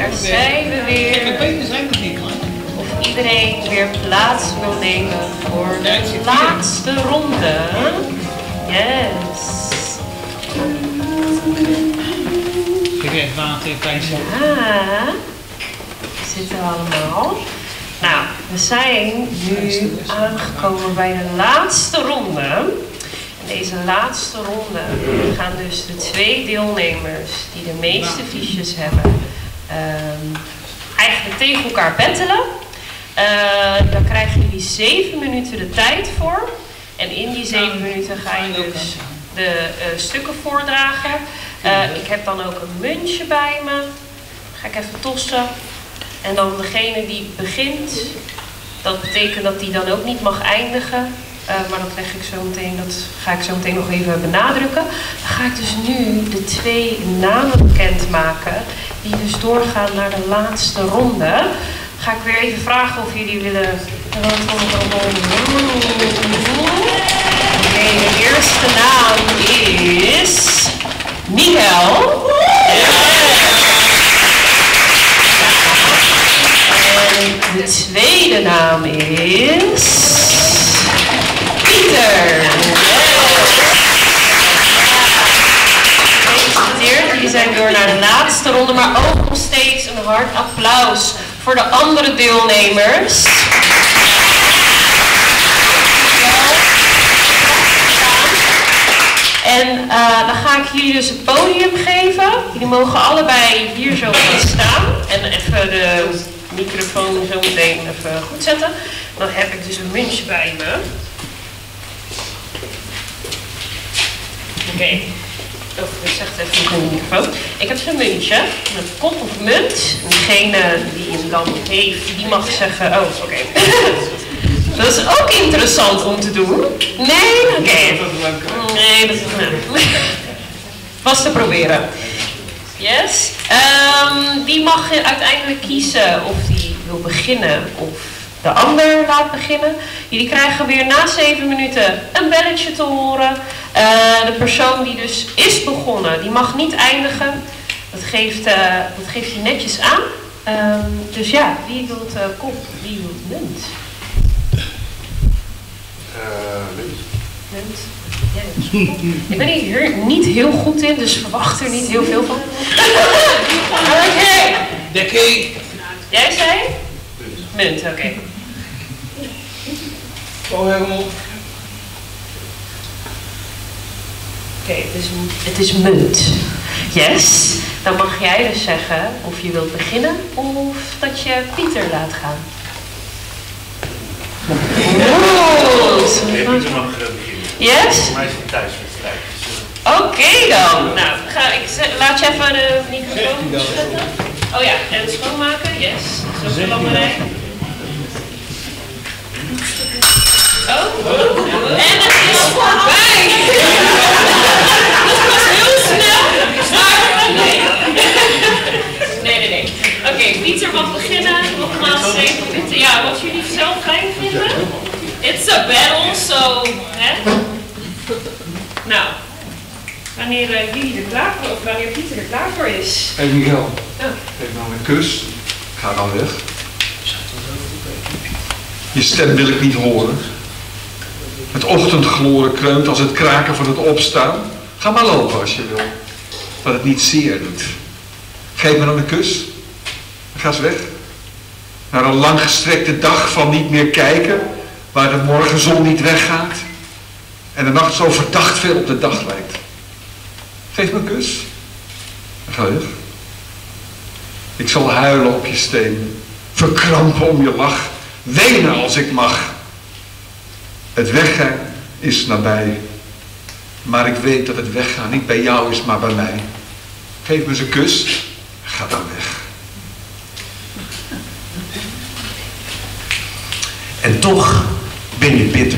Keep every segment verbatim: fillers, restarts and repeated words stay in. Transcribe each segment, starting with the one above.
daar zijn we weer. Of iedereen weer plaats wil nemen voor de laatste ronde. Yes. Ik heb water in het Ja, zitten we allemaal. Nou, we zijn nu aangekomen bij de laatste ronde. In deze laatste ronde gaan dus de twee deelnemers die de meeste fiches hebben, um, eigenlijk tegen elkaar battelen. Uh, daar krijgen jullie zeven minuten de tijd voor. En in die zeven minuten ga je dus de uh, stukken voordragen. Uh, ik heb dan ook een muntje bij me. Ga ik even tossen. En dan degene die begint, dat betekent dat die dan ook niet mag eindigen. Uh, maar dat leg ik zo meteen, dat ga ik zo meteen nog even benadrukken. Dan ga ik dus nu de twee namen bekendmaken die dus doorgaan naar de laatste ronde. Ga ik weer even vragen of jullie willen. Oké, de eerste naam is Michael. En de tweede naam is Pieter. Gefeliciteerd, jullie zijn door naar de laatste ronde, maar ook nog steeds een hard applaus voor de andere deelnemers. En uh, dan ga ik jullie dus het podium geven. Jullie mogen allebei hier zo gaan staan. En even de microfoon zo meteen even goed zetten. Dan heb ik dus een muntje bij me. Oké. Okay. Oh, ik zeg het even in de microfoon. Ik heb zo'n muntje, een kop of munt. En degene die hem dan heeft, die mag zeggen, oh oké. Okay. Dat is ook interessant om te doen. Nee? Oké. Okay. Nee, dat is nou. Was te proberen. Yes. Um, die mag uiteindelijk kiezen of die wil beginnen of de ander laat beginnen. Jullie krijgen weer na zeven minuten een belletje te horen. Uh, de persoon die dus is begonnen, die mag niet eindigen. Dat geeft, uh, dat geeft hij netjes aan. Um, dus ja, wie wil uh, kop, wie wil munt? Uh, munt. Munt. Ja, ik ben hier niet heel goed in, dus verwacht er niet heel veel van. Oké. Okay. Dekkie. Jij zei? Munt, oké. Okay. Oh, helemaal. Oké, okay, het, is, het is munt. Yes. Dan mag jij dus zeggen of je wilt beginnen of dat je Pieter laat gaan. Oh, nee, Pieter mag uh, beginnen. Yes? Voor mij is het thuiswedstrijd. Oké okay dan. Nou, ga, ik laat je even de microfoon zetten. Oh ja, en schoonmaken. Yes. Dat is ook belangrijk. Oh, en het is voorbij! Dat was heel snel, maar nee. Nee, nee, nee. Oké, okay, Pieter mag beginnen. Nogmaals zeven minuten. Ja, wat jullie zelf fijn vinden. It's a battle, so... Hè? Nou, wanneer uh, jullie er klaar voor, of wanneer Pieter er klaar voor is. Hé hey Miguel, oh. geef nou een kus. Ga dan weg. Je stem wil ik niet horen. Het ochtendgloren kreunt als het kraken van het opstaan. Ga maar lopen als je wil. Dat het niet zeer doet. Geef me dan een kus. Ga eens weg. Naar een langgestrekte dag van niet meer kijken. Waar de morgenzon niet weggaat. En de nacht zo verdacht veel op de dag lijkt. Geef me een kus. Ga weg. Ik zal huilen op je steen. Verkrampen om je lach. Wenen als ik mag. Het weggaan is nabij. Maar ik weet dat het weggaan niet bij jou is, maar bij mij. Geef me eens een kus. Ga dan weg. En toch ben je bitter.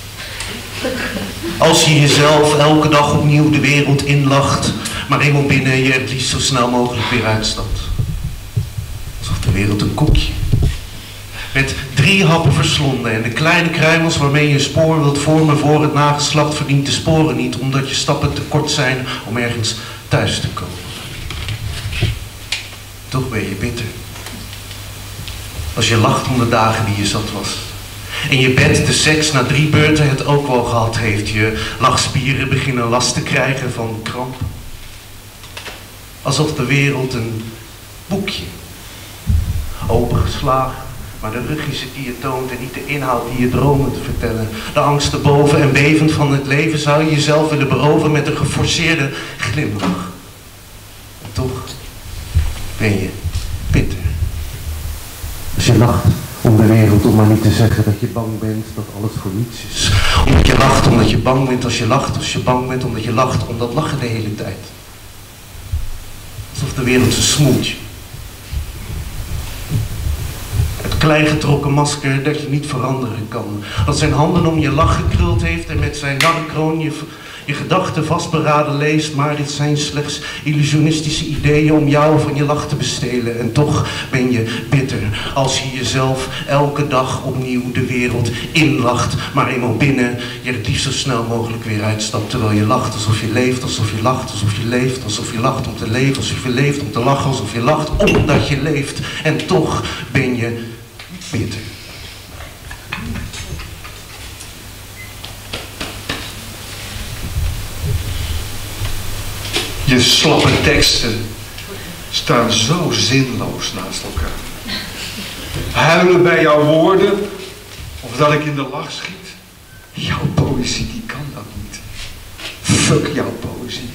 Als je jezelf elke dag opnieuw de wereld inlacht, maar eenmaal binnen je het liefst zo snel mogelijk weer uitstapt. Alsof de wereld een koekje. Met drie happen verslonden en de kleine kruimels waarmee je een spoor wilt vormen voor het nageslacht verdient de sporen niet, omdat je stappen te kort zijn om ergens thuis te komen. toch ben je bitter. Als je lacht om de dagen die je zat was. En je bed de seks na drie beurten het ook wel gehad heeft. Je lachspieren beginnen last te krijgen van kramp. Alsof de wereld een boekje. Opengeslagen, maar de rug is het die je toont en niet de inhoud die je dromen te vertellen. De angst erboven en bevend van het leven zou je jezelf willen beroven met een geforceerde glimlach. En toch ben je bitter. Als je lacht om de wereld, om maar niet te zeggen dat je bang bent dat alles voor niets is. Omdat je lacht omdat je bang bent als je lacht, als je bang bent omdat je lacht, omdat lachen de hele tijd. Alsof de wereld een smoeltje. Het kleingetrokken masker dat je niet veranderen kan. Dat zijn handen om je lach gekruld heeft en met zijn narrekroon je, je gedachten vastberaden leest. Maar dit zijn slechts illusionistische ideeën om jou van je lach te bestelen. En toch ben je bitter als je jezelf elke dag opnieuw de wereld inlacht. Maar eenmaal binnen je het liefst zo snel mogelijk weer uitstapt. Terwijl je lacht alsof je leeft, alsof je lacht, alsof je leeft. Alsof je lacht om te leven, alsof je leeft om te lachen. Alsof je lacht omdat je leeft. En toch ben je bitter. Je slappe teksten staan zo zinloos naast elkaar. Huilen bij jouw woorden, of dat ik in de lach schiet. Jouw poëzie, die kan dat niet. Fuck jouw poëzie.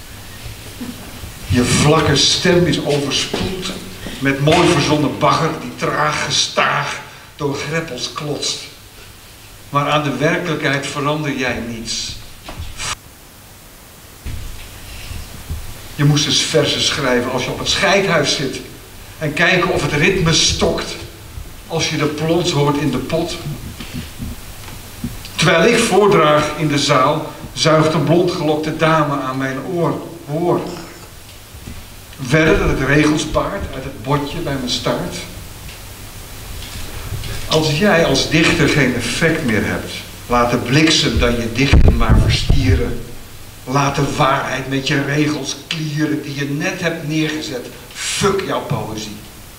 Je vlakke stem is overspoeld met mooi verzonnen bagger die traag gestaag door greppels klotst. Maar aan de werkelijkheid verander jij niets. Je moest eens verzen schrijven als je op het scheidhuis zit en kijken of het ritme stokt als je de plons hoort in de pot. Terwijl ik voordraag in de zaal, zuigt een blondgelokte dame aan mijn oor. Hoor. Verder het regelspaard uit het botje bij mijn staart. Als jij als dichter geen effect meer hebt, laat de bliksem dan je dichten maar verstieren. Laat de waarheid met je regels klieren die je net hebt neergezet. Fuck jouw poëzie.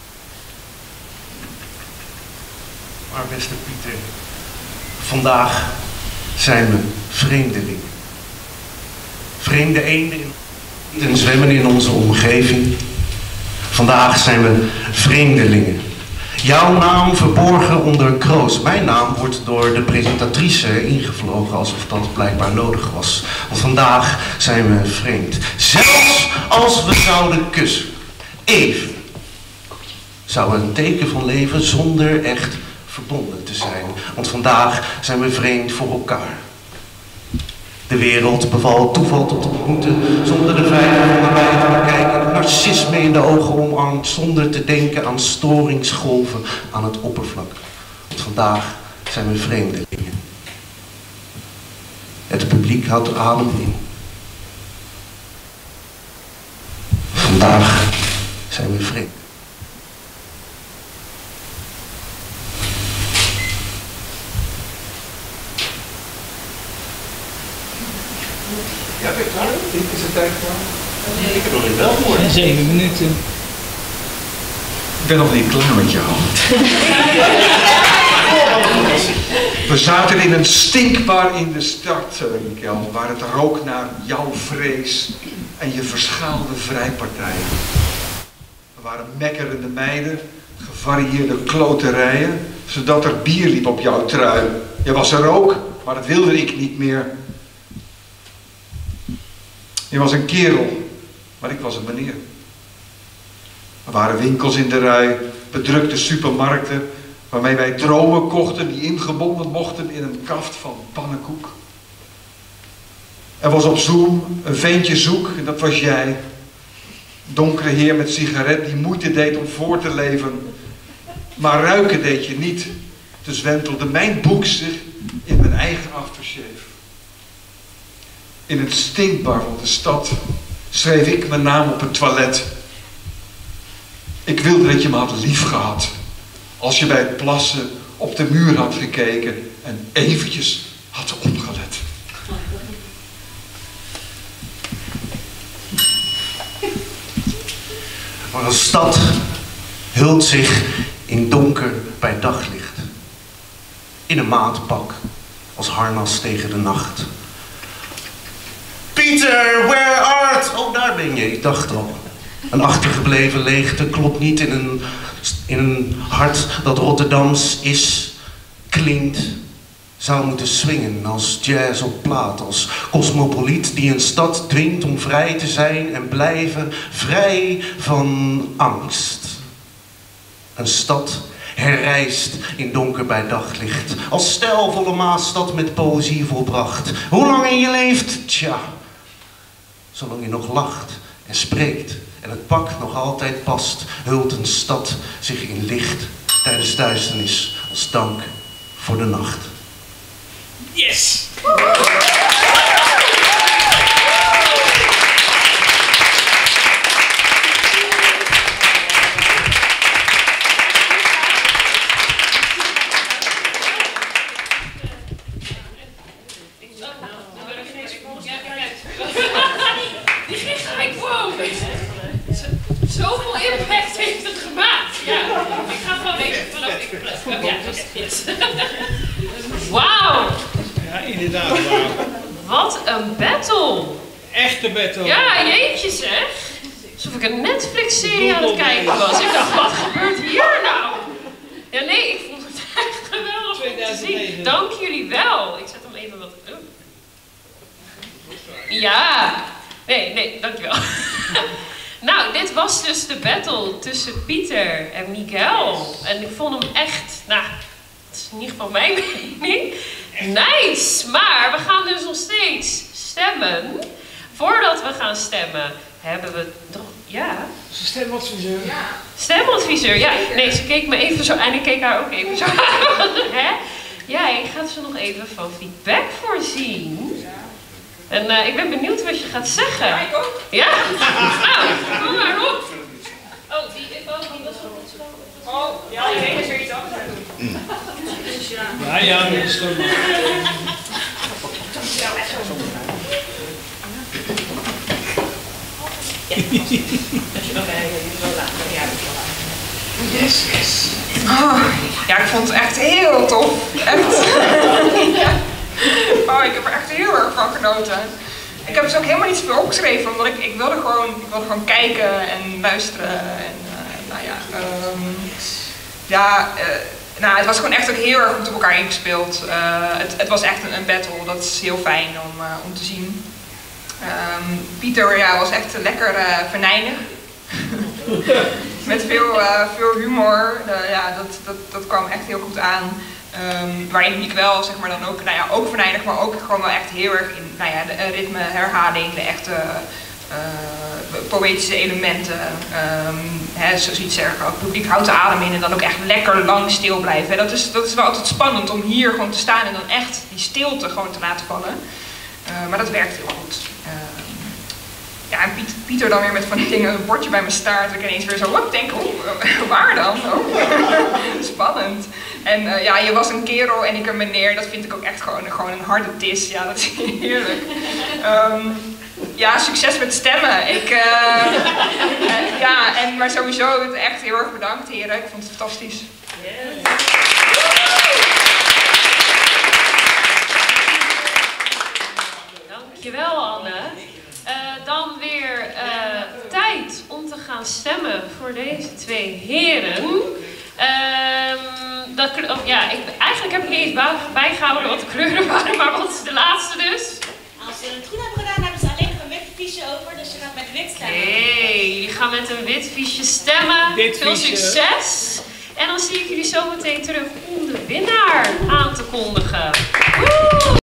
Maar beste Pieter, vandaag zijn we vreemdelingen. Vreemde eenden en zwemmen in onze omgeving. Vandaag zijn we vreemdelingen. Jouw naam verborgen onder een kroos. Mijn naam wordt door de presentatrice ingevlogen alsof dat blijkbaar nodig was. Want vandaag zijn we vreemd. Zelfs als we zouden kussen. Even. Zou een teken van leven zonder echt verbonden te zijn. Want vandaag zijn we vreemd voor elkaar. De wereld bevalt toeval tot ontmoeten, zonder de vijver van nabij te bekijken. Narcisme in de ogen omarmt, zonder te denken aan storingsgolven aan het oppervlak. Want vandaag zijn we vreemdelingen. Het publiek houdt adem in. Vandaag zijn we vreemd. Ja, ben je klaar? Is het tijd klaar? Nee, ik heb nog niet wel voor. En zeven minuten. Ik ben nog niet klaar met jou. We zaten in een stinkbar in de stad, Michael, waar het rook naar jouw vrees en je verschaalde vrijpartijen. Er waren mekkerende meiden, gevarieerde kloterijen, zodat er bier liep op jouw trui. Je was er ook, maar dat wilde ik niet meer. Je was een kerel, maar ik was een meneer. Er waren winkels in de rij, bedrukte supermarkten, waarmee wij dromen kochten die ingebonden mochten in een kaft van pannenkoek. Er was op Zoom een ventje zoek, en dat was jij. Donkere heer met sigaret die moeite deed om voor te leven. Maar ruiken deed je niet. Dus wentelde mijn boek zich in mijn eigen aftershave. In het stinkbar van de stad schreef ik mijn naam op het toilet. Ik wilde dat je me had lief gehad. Als je bij het plassen op de muur had gekeken en eventjes had opgelet. Maar een stad hult zich in donker bij daglicht. In een maatpak als harnas tegen de nacht. Pieter, where art? Oh, daar ben je. Ik dacht al. Een achtergebleven leegte klopt niet in een, in een hart dat Rotterdams is, klinkt. Zou moeten swingen als jazz op plaat, als cosmopoliet die een stad dwingt om vrij te zijn en blijven, vrij van angst. Een stad herrijst in donker bij daglicht, als stijlvolle Maasstad met poëzie volbracht. Hoe lang je leeft? Tja, zolang je nog lacht en spreekt en het pak nog altijd past, hult een stad zich in licht tijdens duisternis als dank voor de nacht. Yes! Die ging gelijk boven. Zoveel impact heeft het gemaakt. Ja, ik ga gewoon even vanaf ik. Oh, ja, dus yes. Wauw! Ja, inderdaad. Wauw. Wat een battle! Echte battle. Ja, jeetje zeg. Alsof ik een Netflix-serie aan het kijken was. Ik dacht, wat gebeurt hier nou? Ja, nee, ik vond het echt geweldig om te zien. Dank jullie wel. Ik zet hem even wat... Oh. Ja. Nee, nee, dankjewel. Nou, dit was dus de battle tussen Pieter en Miguel. En ik vond hem echt, nou, dat is in ieder geval mijn mening, nice. Maar we gaan dus nog steeds stemmen. Voordat we gaan stemmen, hebben we toch, ja... Stemadviseur. Ja. Stemadviseur, ja. Nee, ze keek me even zo aan en ik keek haar ook even zo aan. Hè? Jij gaat ze nog even van feedback voorzien. En uh, ik ben benieuwd wat je gaat zeggen. Ja, ik ook. Ja? Nou, kom maar op. Oh, die, oh, die was wel goed zo. Oh, ja, ik denk dat er iets anders aan doen. Mm. Dus ja. Ja, ja, dat is goed. Yes, yes. Oh, ja, ik vond het echt heel tof. Echt. Ja. Oh, ik heb er echt heel erg van genoten. Ik heb dus ook helemaal niet zoveel opgeschreven, omdat ik, ik, wilde, gewoon, ik wilde gewoon kijken en luisteren. En, uh, nou ja, um, ja uh, nou, het was gewoon echt ook heel erg goed op elkaar ingespeeld. Uh, het, het was echt een, een battle, dat is heel fijn om, uh, om te zien. Um, Pieter ja, was echt lekker uh, venijnig. Met veel, uh, veel humor. Uh, ja, dat, dat, dat kwam echt heel goed aan. Um, waarin ik wel zeg maar dan ook, nou ja, ook venijnig, maar ook gewoon wel echt heel erg in nou ja, de ritme, herhaling, de echte uh, poëtische elementen. Um, hè, zoiets zeggen, ook publiek houdt de adem in en dan ook echt lekker lang stil blijven. Hè. Dat is, dat is wel altijd spannend om hier gewoon te staan en dan echt die stilte gewoon te laten vallen. Uh, maar dat werkt heel goed. Uh, Ja, en Piet, Pieter dan weer met van die dingen, een bordje bij mijn staart. Ik ineens weer zo, wat denk ik, oh, waar dan? Oh. Spannend. En uh, ja, je was een kerel en ik een meneer. Dat vind ik ook echt gewoon, gewoon een harde dis. Ja, dat is heerlijk. Um, ja, succes met stemmen. Ik, uh, uh, ja, en, maar sowieso echt heel erg bedankt, heren. Ik vond het fantastisch. Yes. Dankjewel, Anne. Uh, dan weer uh, tijd om te gaan stemmen voor deze twee heren. Uh, dat, oh, ja, ik, eigenlijk heb ik niet eens bijgehouden wat de kleuren waren, maar wat is de laatste dus? Als ze het goed hebben gedaan, hebben ze alleen nog een wit fiche over, dus je gaat met wit stemmen. Hey, jullie gaan met een wit fiche stemmen. Wit Veel fiche. succes! En dan zie ik jullie zo meteen terug om de winnaar aan te kondigen. Woe!